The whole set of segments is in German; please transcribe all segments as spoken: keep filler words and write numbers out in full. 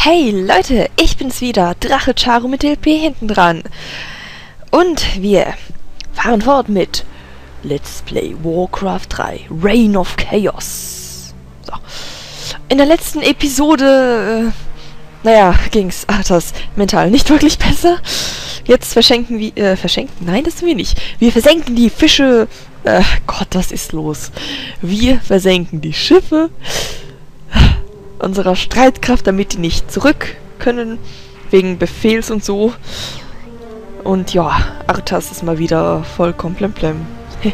Hey Leute, ich bin's wieder, Drache Charo mit L P hinten dran. Und wir fahren fort mit Let's Play Warcraft drei, Reign of Chaos. So. In der letzten Episode, äh, naja, ging's Arthas mental nicht wirklich besser. Jetzt verschenken wir, äh, verschenken? Nein, das tun wir nicht. Wir versenken die Fische, äh, Gott, was ist los? Wir versenken die Schiffe unserer Streitkraft, damit die nicht zurück können, wegen Befehls und so. Und ja, Arthas ist mal wieder vollkommen plemplem.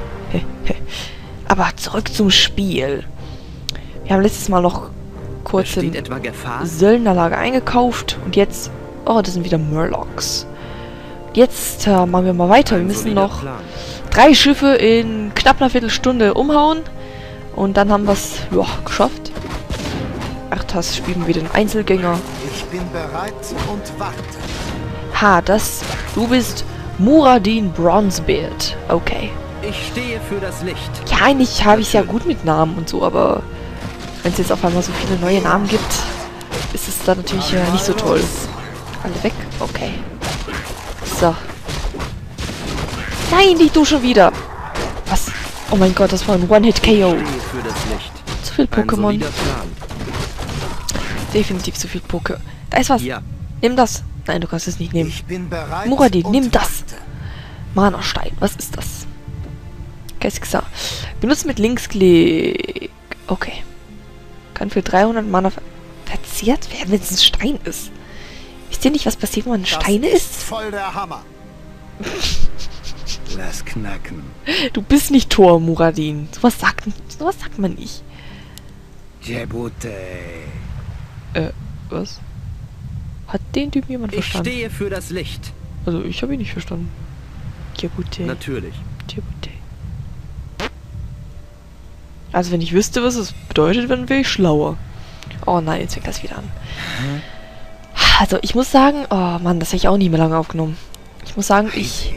Aber zurück zum Spiel. Wir haben letztes Mal noch kurz im Söldnerlager eingekauft und jetzt... Oh, das sind wieder Murlocs. Jetzt äh, machen wir mal weiter. Wir müssen noch drei Schiffe in knapp einer Viertelstunde umhauen. Und dann haben wir es ja, geschafft. Arthas spielen wir den Einzelgänger. Ich bin bereit und warte. Ha, das... Du bist Muradin Bronzebeard. Okay. Ich stehe für das Licht. Ja, eigentlich habe ich es ja gut mit Namen und so, aber wenn es jetzt auf einmal so viele neue Namen gibt, ist es dann natürlich äh, nicht so toll. Alle weg? Okay. So. Nein, nicht du schon wieder. Was? Oh mein Gott, das war ein One-Hit-K O. Zu viel Pokémon. Definitiv zu viel Poké. Da ist was. Ja. Nimm das. Nein, du kannst es nicht nehmen. Ich bin bereit. Muradin, und nimm das. warte. Mana-Stein. Was ist das? Geistigsa. Benutzt mit Linksklick. Okay. Kann für dreihundert Mana ver verzehrt werden, wenn es ein Stein ist. Wisst ihr nicht, was passiert, wenn man Das Steine ist isst? voll der Hammer. Lass knacken. Du bist nicht Thor, Muradin. Sowas sagt, sowas sagt man nicht. Jebute. Äh, was? Hat den Typen jemand Ich verstanden? stehe für das Licht. Also, ich habe ihn nicht verstanden. Jebute. Natürlich. Jebute. Also, wenn ich wüsste, was es bedeutet, dann wäre ich schlauer. Oh nein, jetzt fängt das wieder an. Also, ich muss sagen... Oh Mann, das habe ich auch nicht mehr lange aufgenommen. Ich muss sagen, ich...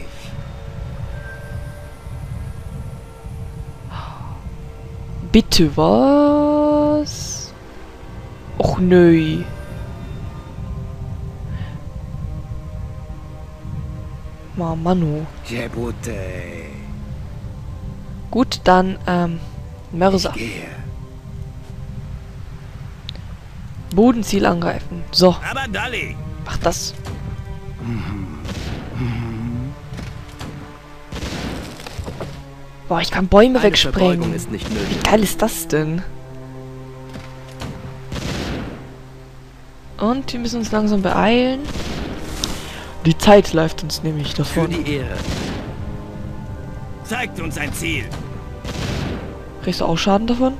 Bitte, was? Och, nö. Ma, Manu. Jebute. Gut, dann, ähm, Mörser. Gehe. Bodenziel angreifen. So, Aber Dalli. mach das. Boah, ich kann Bäume Eine Verbeugung wegsprengen. ist nicht Wie nötig. geil ist das denn? Und wir müssen uns langsam beeilen. Die Zeit läuft uns nämlich Für davon. die Ehre. Zeigt uns ein Ziel. Kriegst du auch Schaden davon?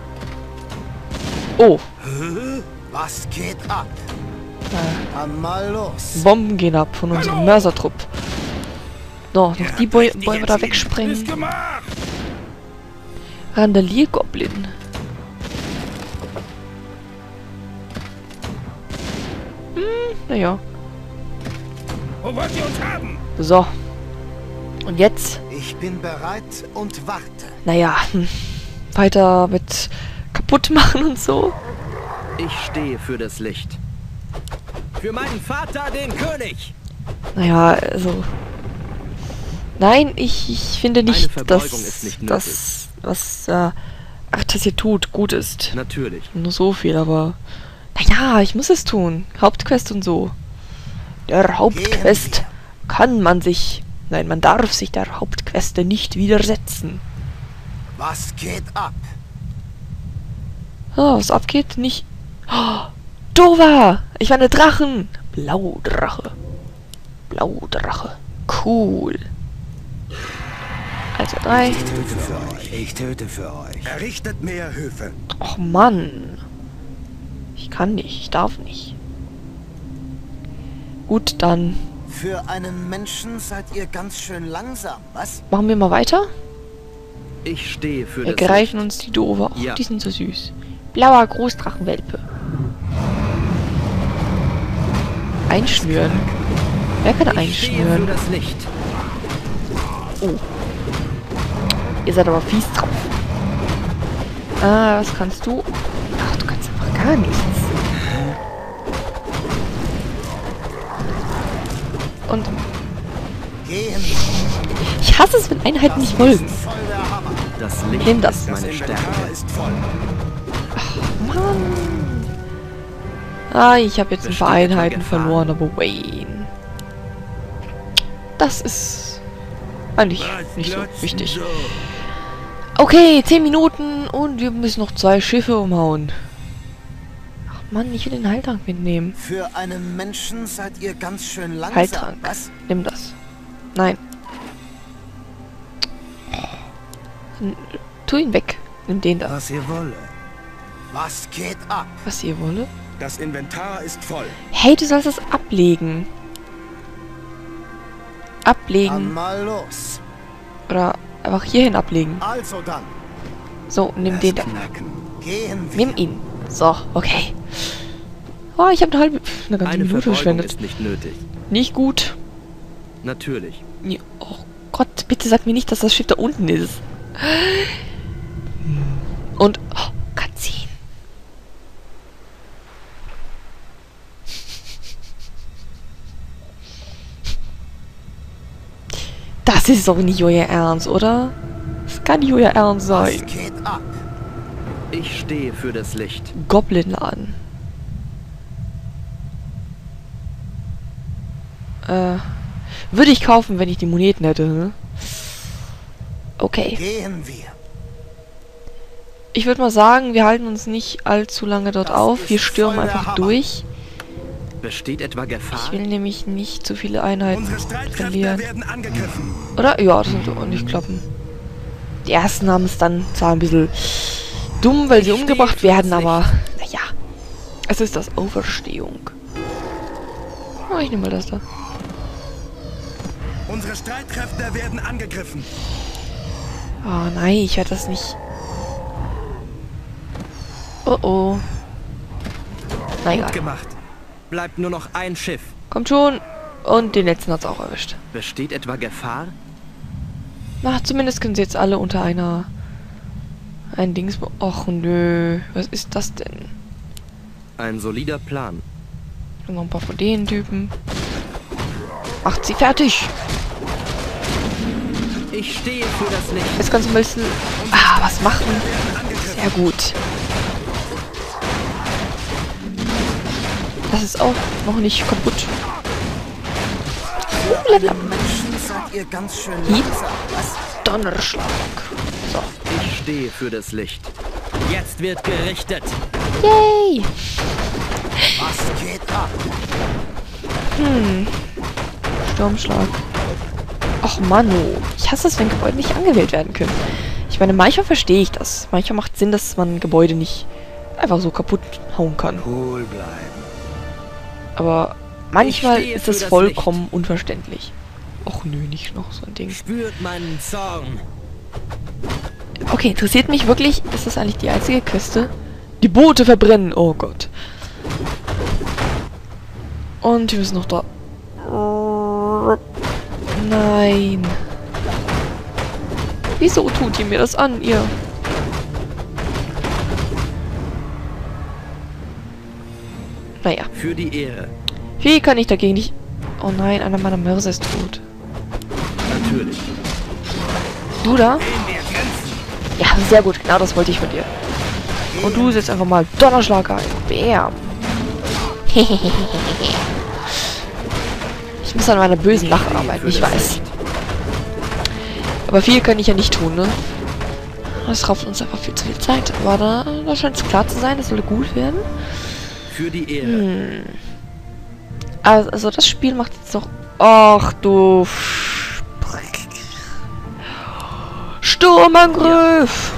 Oh, Was geht ab? äh, Dann mal los. Bomben gehen ab von unserem Mörsertrupp. So, noch die Bäu Bäume da wegsprengen. Randaliergoblin. Hm, naja. Wo wollt ihr uns haben? So. Und jetzt? Ich bin bereit und warte. Naja, hm, weiter mit kaputt machen und so. Ich stehe für das Licht. Für meinen Vater, den König. Naja, also... Nein, ich, ich finde nicht, Eine Verbeugung dass ist nicht das, was äh, Arthas hier tut, gut ist. Natürlich. Nur so viel, aber... Naja, ich muss es tun. Hauptquest und so. Der Hauptquest kann man sich... Nein, man darf sich der Hauptqueste nicht widersetzen. Was geht ab? Oh, was abgeht? Nicht... Oh, Dova! Ich war eine Drachen! Blaudrache. Blaudrache. Cool. Also drei. Ich töte für euch. Ich töte für euch. Errichtet mehr Höfe. Och Mann. Ich kann nicht, ich darf nicht. Gut, dann Für einen Menschen seid ihr ganz schön langsam, was? machen wir mal weiter. Ich stehe für Wir das greifen Licht. uns die Dove. Ach, Ja. die sind so süß. Blauer Großdrachenwelpe. Einschnüren. Wer kann Ich stehe für einschnüren? das Licht. Oh. Ihr seid aber fies drauf. Ah, was kannst du? Ach, du kannst einfach gar nichts. Und Gehen. ich hasse es, wenn Einheiten nicht folgen. Voll der Hammer. Das Licht Nimm das. ist Das meine Inventar Stärke. ist voll. Mann. Ah, ich habe jetzt ein paar Besteht etwa Einheiten Gefahr? verloren, aber Wayne. Das ist eigentlich nicht so wichtig. Okay, zehn Minuten und wir müssen noch zwei Schiffe umhauen. Ach Mann, ich will den Heiltrank mitnehmen. Für einen Menschen seid ihr ganz schön langsam. Heiltrank. Was? Nimm das. Nein. N- Tu ihn weg. Nimm den da. Was ihr wolle. Was geht ab? Was ihr wolle. Das Inventar ist voll. Hey, du sollst es ablegen. Ablegen. Dann mal los. Oder einfach hierhin ablegen. Also dann. So, nimm den da. Knacken. Gehen wir. Nimm ihn. So, okay. Oh, ich habe eine halbe, eine ganze Eine Minute Verbeugung verschwendet. ist nicht nötig. Nicht gut. Natürlich. Nee, oh Gott, bitte sag mir nicht, dass das Schiff da unten ist. Und, oh, Cutscene. Das ist doch nicht euer Ernst, oder? Das kann nicht euer Ernst Was sein. geht ab? Ich stehe für das Licht. Goblin-Laden. Äh, würde ich kaufen, wenn ich die Moneten hätte, ne? Okay. Gehen wir. Ich würde mal sagen, wir halten uns nicht allzu lange dort Das auf. Wir ist stürmen voll der einfach Hammer. durch. Besteht etwa Ich Gefahr? will nämlich nicht zu viele Einheiten Unsere Streitkräfte verlieren. werden angegriffen. Oder? Ja, das sollte auch nicht klappen. Die ersten haben es dann zwar ein bisschen dumm, weil sie Ich stehe umgebracht für werden, das aber naja. Es ist das Auferstehung. Oh, ich nehme mal das da. Unsere Streitkräfte werden angegriffen. Oh nein, ich werde das nicht. Oh oh. Na egal. Gut gemacht. Bleibt nur noch ein Schiff. Kommt schon. Und den letzten hat's auch erwischt. Besteht etwa Gefahr? Na, zumindest können sie jetzt alle unter einer... Ein Dings... Och nö. Was ist das denn? Ein solider Plan. Und noch ein paar von den Typen. Macht sie fertig. Ich stehe für das Licht. Jetzt kannst du ein bisschen... Ah, was machen? Sehr gut. Das ist auch noch nicht kaputt. Uh, Level up. Menschen seid ihr ganz schön Hieb. langsam. Was? Donnerschlag. So. Ich stehe für das Licht. Jetzt wird gerichtet. Yay! Was geht ab? Hm. Sturmschlag. Och Manu. Ich hasse es, wenn Gebäude nicht angewählt werden können. Ich meine, manchmal verstehe ich das. Manchmal macht Sinn, dass man Gebäude nicht einfach so kaputt hauen kann. Cool bleiben. Aber manchmal Ich stehe ist für es das vollkommen unverständlich. Och nö, nicht noch so ein Ding. Spürt meinen Zorn. Okay, interessiert mich wirklich, ist das eigentlich die einzige Queste? Die Boote verbrennen, oh Gott. Und wir müssen noch da... Nein. Wieso tut ihr mir das an, ihr? Naja. Für die Ehre. Wie kann ich dagegen nicht... Oh nein, einer meiner Mörser ist tot. Natürlich. Du da? Ja, sehr gut. Genau das wollte ich von dir. Und du setzt einfach mal Donnerschlag ein. Bam. Ich muss an meiner bösen Lache arbeiten, ich weiß. Aber viel kann ich ja nicht tun, ne? Das raubt uns einfach viel zu viel Zeit. Aber da, da scheint es klar zu sein, das soll gut werden. Für die Ehre. Hm. Also, also das Spiel macht jetzt noch... Ach du... Sturmangriff!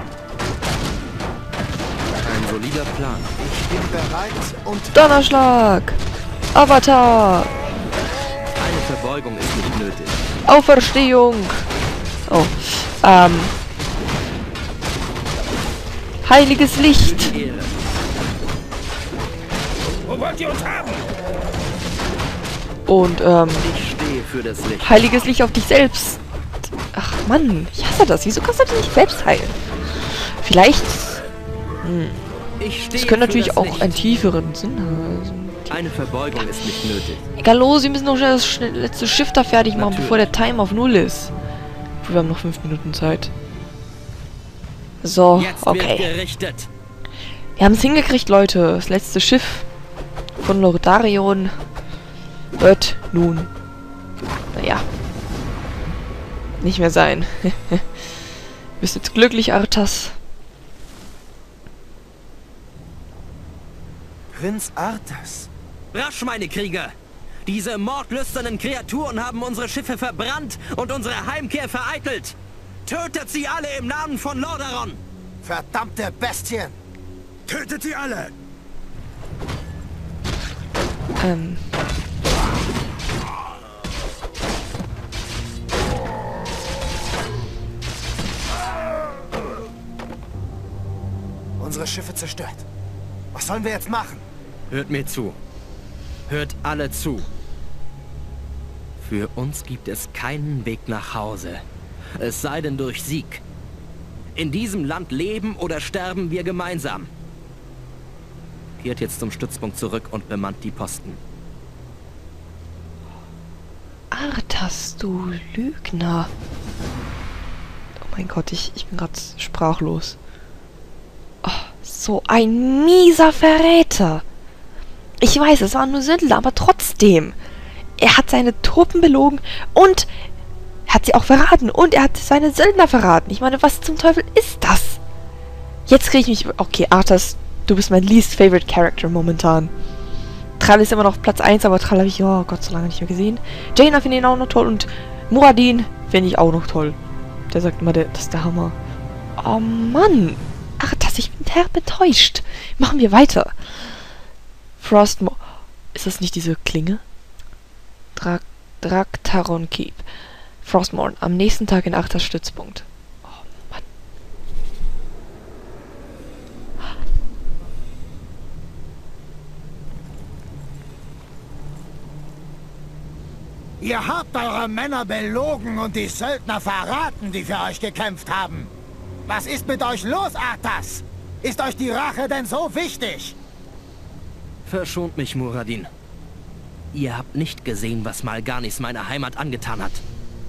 Ein solider Plan. Ich bin bereit und Donnerschlag! Avatar! Eine Verbeugung ist nicht nötig. Auferstehung! Oh. Ähm. Heiliges Licht! Für die Ehre. Wo wollt ihr uns haben? Und, ähm, Ich stehe für das Licht. heiliges Licht auf dich selbst! Ach Mann, ich hasse das. Wieso kannst du dich nicht selbst heilen? Vielleicht... Hm. Ich stehe Das könnte für natürlich das auch Licht. einen tieferen Sinn haben. Eine Verbeugung ist nicht nötig. Egal, los, wir müssen noch schnell das schnell, letzte Schiff da fertig machen, Natürlich. bevor der Timer auf Null ist. Wir haben noch fünf Minuten Zeit. So, Jetzt wird okay. gerichtet. Wir haben es hingekriegt, Leute. Das letzte Schiff von Lothlorien wird nun, naja, nicht mehr sein. Bist jetzt glücklich, Arthas? Prinz Arthas. Rasch, meine Krieger! Diese mordlüsternen Kreaturen haben unsere Schiffe verbrannt und unsere Heimkehr vereitelt. Tötet sie alle im Namen von Lordaeron! Verdammte Bestien! Tötet sie alle! Ähm. Unsere Schiffe zerstört. Was sollen wir jetzt machen? Hört mir zu. Hört alle zu. Für uns gibt es keinen Weg nach Hause. Es sei denn durch Sieg. In diesem Land leben oder sterben wir gemeinsam. Kehrt jetzt zum Stützpunkt zurück und bemannt die Posten. Arthas, du Lügner. Oh mein Gott, ich, ich bin gerade sprachlos. Oh, so ein mieser Verräter. Ich weiß, es waren nur Sündler, aber trotzdem. Er hat seine Truppen belogen und er hat sie auch verraten. Und er hat seine Söldner verraten. Ich meine, was zum Teufel ist das? Jetzt kriege ich mich... Okay, Arthas, du bist mein least favorite Character momentan. Thrall ist immer noch Platz eins, aber Thrall habe ich, oh Gott, so lange nicht mehr gesehen. Jaina finde ich auch noch toll und Muradin finde ich auch noch toll. Der sagt immer, der, das ist der Hammer. Oh Mann. Arthas, ich bin derb enttäuscht. Machen wir weiter. Frostmourne. Ist das nicht diese Klinge? Drak Draktaron Keep. Frostmourne. Am nächsten Tag in Arthas Stützpunkt. Oh Mann. Ihr habt eure Männer belogen und die Söldner verraten, die für euch gekämpft haben. Was ist mit euch los, Arthas? Ist euch die Rache denn so wichtig? Verschont mich, Muradin. Ihr habt nicht gesehen, was Mal'Ganis meiner Heimat angetan hat.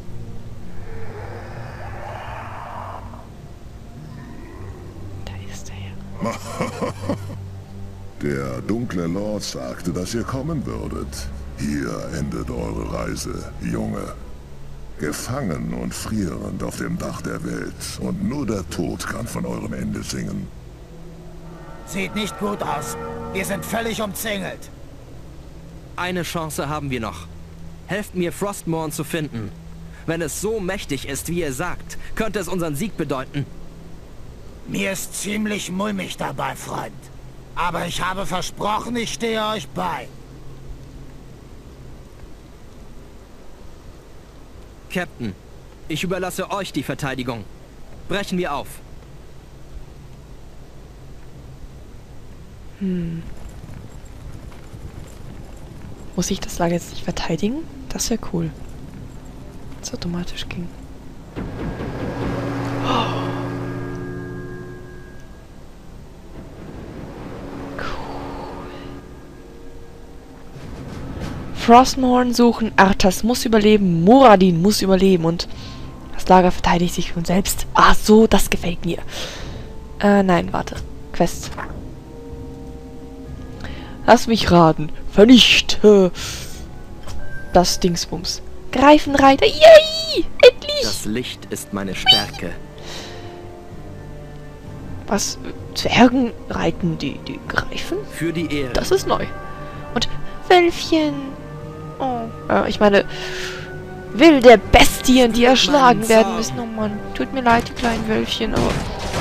Da ist er ja. Der dunkle Lord sagte, dass ihr kommen würdet. Hier endet eure Reise, Junge. Gefangen und frierend auf dem Dach der Welt. Und nur der Tod kann von eurem Ende singen. Sieht nicht gut aus. Wir sind völlig umzingelt. Eine Chance haben wir noch. Helft mir, Frostmourne zu finden. Wenn es so mächtig ist, wie ihr sagt, könnte es unseren Sieg bedeuten. Mir ist ziemlich mulmig dabei, Freund. Aber ich habe versprochen, ich stehe euch bei. Captain, ich überlasse euch die Verteidigung. Brechen wir auf. Hm. Muss ich das Lager jetzt nicht verteidigen? Das wäre cool. Wenn es automatisch ging. Oh. Cool. Frostmourne suchen. Arthas muss überleben. Muradin muss überleben. Und das Lager verteidigt sich von selbst. Ah, so, das gefällt mir. Äh, nein, warte. Quest. Lass mich raten. Vernichte das Dingsbums. Greifenreiter. Yay! Endlich! Das Licht ist meine Stärke. Was? Zwergen reiten die, die Greifen? Für die Ehre. Das ist neu. Und Wölfchen. Oh. Äh, ich meine, wilde Bestien, die erschlagen werden müssen. Oh Mann. Tut mir leid, die kleinen Wölfchen, aber...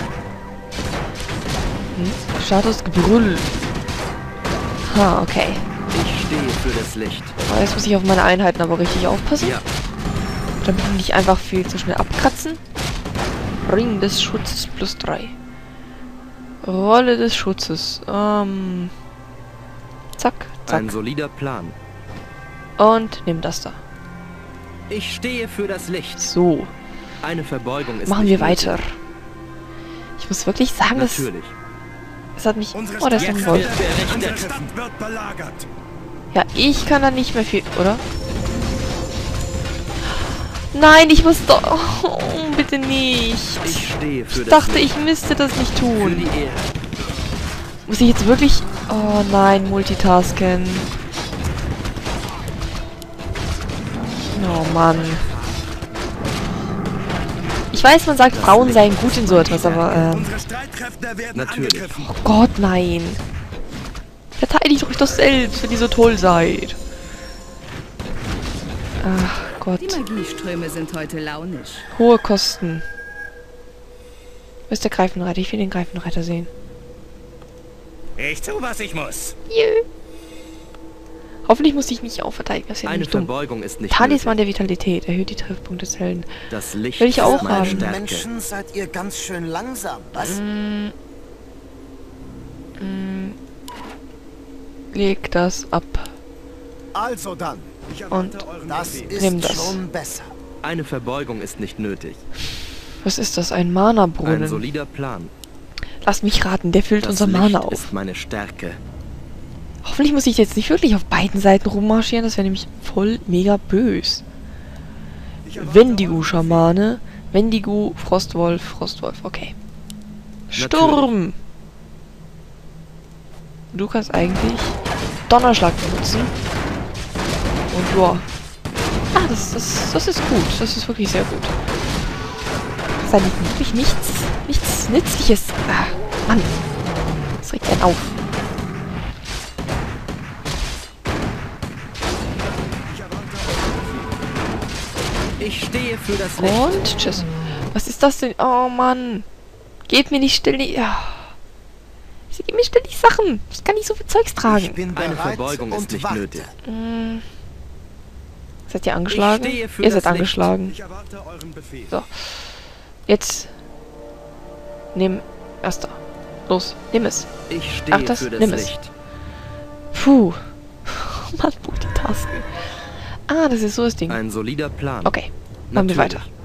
Hm? Statusgebrüll. Ah, okay. Ich stehe für das Licht. Oh, jetzt muss ich auf meine Einheiten aber richtig aufpassen. Ja. Damit die nicht einfach viel zu schnell abkratzen. Ring des Schutzes plus drei. Rolle des Schutzes. Ähm. Zack, zack. Ein solider Plan. Und nimm das da. Ich stehe für das Licht. So. Eine Verbeugung ist Machen nicht wir nötig. weiter. Ich muss wirklich sagen, dass Natürlich. Es hat mich... Unsere Oh, das ist Stadt ein wird Wolf. berichtet. Unsere Stadt wird belagert. Ja, ich kann da nicht mehr viel, oder? Nein, ich muss doch... Oh, bitte nicht. Ich stehe für Ich das dachte, Licht. ich müsste das nicht Für tun. die Ehre. Muss ich jetzt wirklich... Oh nein, multitasken. Oh Mann. Ich weiß, man sagt, Frauen seien gut in so etwas, aber... Ähm, Unsere Streitkräfte werden Natürlich. angegriffen. oh Gott, nein. Verteidigt euch doch selbst, wenn ihr so toll seid. Ach Gott. Die Magieströme sind heute launisch. Hohe Kosten. Wo ist der Greifenreiter? Ich will den Greifenreiter sehen. Ich tu, was ich muss. Jö. Hoffentlich muss ich mich auch verteidigen. Das ist ja Eine nicht dumm. Verbeugung ist nicht Talisman nötig. der Vitalität. Erhöht die Treffpunkte des Helden. Das Licht Will ich auch ist meine haben. Stärke. Menschen seid ihr ganz schön langsam. Was? Mm. Mm. Leg das ab. Also dann, Ich Und erwarte euren Das Befehl. ist Nimm das. schon besser. Eine Verbeugung ist nicht nötig. Was ist das? Ein Ein Mana-Brunnen. solider Plan. Lass mich raten, der füllt Das unser Licht Mana auf. ist meine Stärke. Hoffentlich muss ich jetzt nicht wirklich auf beiden Seiten rummarschieren. Das wäre nämlich voll mega bös. Ich erwarte Wendigo-Schamane. Wendigo, Frostwolf, Frostwolf. Okay. Sturm! Du kannst eigentlich Donnerschlag benutzen. Und ja. Ah, das, das, das ist gut. Das ist wirklich sehr gut. Das ist eigentlich wirklich nichts, nichts Nützliches. Ah, Mann. Das regt einen auf. Ich stehe für das Licht. Und tschüss. Was ist das denn? Oh Mann. Gebt mir nicht ständig. Ja. Sie geben mir ständig Sachen. Ich kann nicht so viel Zeugs Ich tragen. bin Eine bereit Verbeugung ist und nicht warte. nötig. Hm. Seid ihr angeschlagen? Ich stehe für Ihr das seid Licht. angeschlagen. Ich erwarte euren Befehl. So. Jetzt. Nimm. Erster. Los. Nimm es. Ich stehe Ach, das- für das nimm es. Licht. Puh. Mann, Multitasken. Ah, das ist so das Ding. Ein solider Plan. Okay. Machen wir weiter. Natürlich.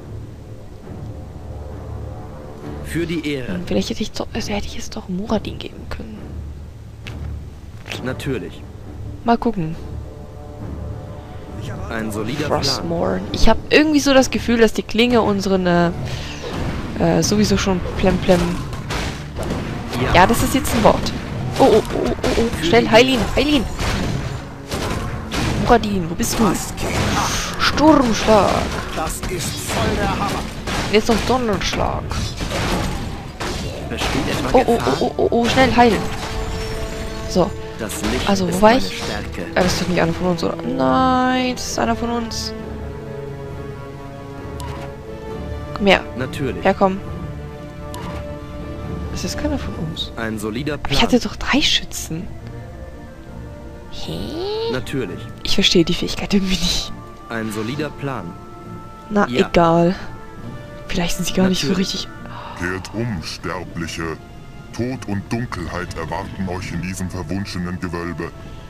Für die Ehre. Hm, Vielleicht hätte ich, doch, also hätte ich es doch Muradin geben können. Natürlich. Mal gucken. Ich erwarte Ein solider Plan. Frostmourne. Ich habe irgendwie so das Gefühl, dass die Klinge unseren äh, äh, sowieso schon plemplem. Ja. Ja, das ist jetzt ein Wort. Oh, oh, oh, oh, oh. Schnell, heil ihn, heil ihn. Muradin, wo bist du? was geht ab? Sturmschlag. Das ist voll der Hammer. Jetzt noch Donnerschlag. Besteht etwa Oh, oh, Gefahr? oh, oh, oh, oh, schnell heilen. So, Das Licht Also, wo ist war meine ich? Stärke. äh, das ist doch nicht einer von uns, oder? Nein, das ist einer von uns. Komm her, Natürlich. herkomm. Das ist keiner von uns. Ein solider Plan. Ich hatte doch drei Schützen. Hä? Natürlich. Ich verstehe die Fähigkeit irgendwie nicht. Ein solider Plan. Na, Ja. egal. Vielleicht sind sie gar nicht so Natürlich. richtig... Kehrt um, Sterbliche. Tod und Dunkelheit erwarten euch in diesem verwunschenen Gewölbe.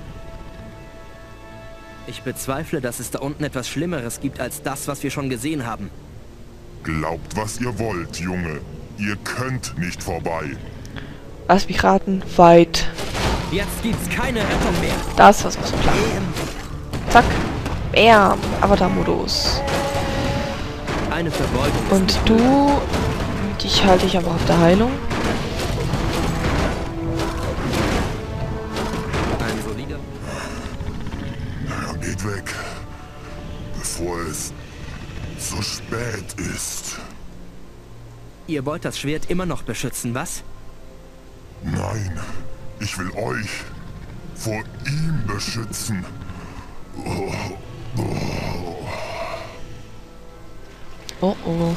Ich bezweifle, dass es da unten etwas Schlimmeres gibt als das, was wir schon gesehen haben. Glaubt, was ihr wollt, Junge. Ihr könnt nicht vorbei. Lass mich raten. Weit. Jetzt gibt's keine Rettung mehr. Das war's auch so klar. Zack. Bam. Avatar-Modus. Eine Verbeugung ist Und nicht du... nötig. Dich halte ich aber auf der Heilung. Ein solider... Ja, geht weg. Bevor es so spät ist. Ihr wollt das Schwert immer noch beschützen, was? Nein, ich will euch vor ihm beschützen. Oh oh.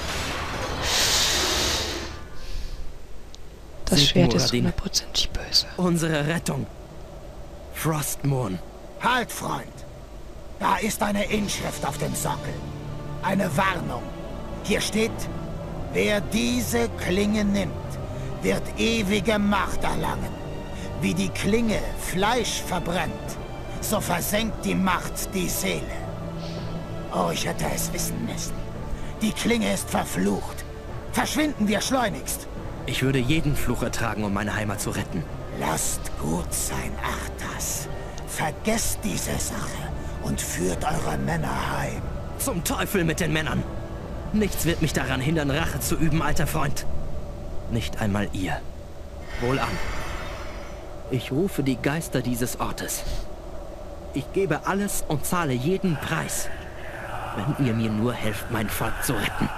Das Seht Schwert ist Muradin. hundertprozentig böse. Unsere Rettung. Frostmourne. Halt, Freund. Da ist eine Inschrift auf dem Sockel. Eine Warnung. Hier steht, wer diese Klinge nimmt, wird ewige Macht erlangen. Wie die Klinge Fleisch verbrennt, so versenkt die Macht die Seele. Oh, ich hätte es wissen müssen. Die Klinge ist verflucht. Verschwinden wir schleunigst. Ich würde jeden Fluch ertragen, um meine Heimat zu retten. Lasst gut sein, Arthas. Vergesst diese Sache und führt eure Männer heim. Zum Teufel mit den Männern! Nichts wird mich daran hindern, Rache zu üben, alter Freund. Nicht einmal ihr. Wohlan. Ich rufe die Geister dieses Ortes. Ich gebe alles und zahle jeden Preis, wenn ihr mir nur helft, mein Volk zu retten.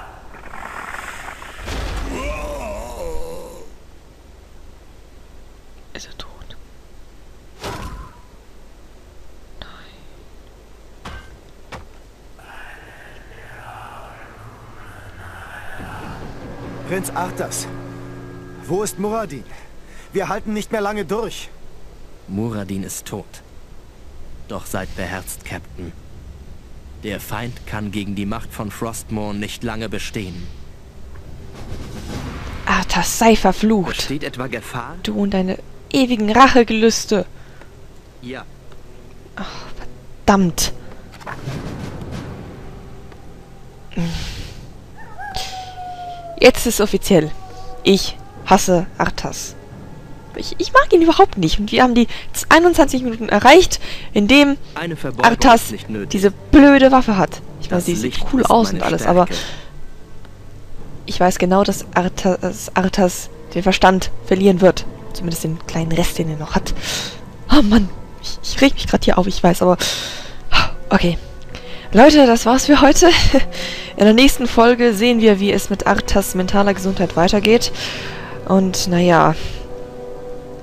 Ist er tot? Prinz Arthas, wo ist Muradin? Wir halten nicht mehr lange durch. Muradin ist tot. Doch seid beherzt, Captain. Der Feind kann gegen die Macht von Frostmourne nicht lange bestehen. Arthas, sei verflucht. Besteht etwa Gefahr? Du und deine ewigen Rachegelüste. Ja. Verdammt. Jetzt ist es offiziell. Ich hasse Arthas. Ich, ich mag ihn überhaupt nicht. Und wir haben die einundzwanzig Minuten erreicht, in dem Eine Verbeugung Arthas ist nicht nötig. diese blöde Waffe hat. Ich weiß, Das sie sieht Licht cool ist aus meine und alles, Stärke. aber ich weiß genau, dass Arthas, Arthas den Verstand verlieren wird. Zumindest den kleinen Rest, den er noch hat. Oh Mann, ich, ich reg mich gerade hier auf, ich weiß, aber okay. Leute, das war's für heute. In der nächsten Folge sehen wir, wie es mit Arthas mentaler Gesundheit weitergeht. Und naja,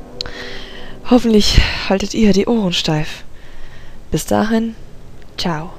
hoffentlich haltet ihr die Ohren steif. Bis dahin, ciao.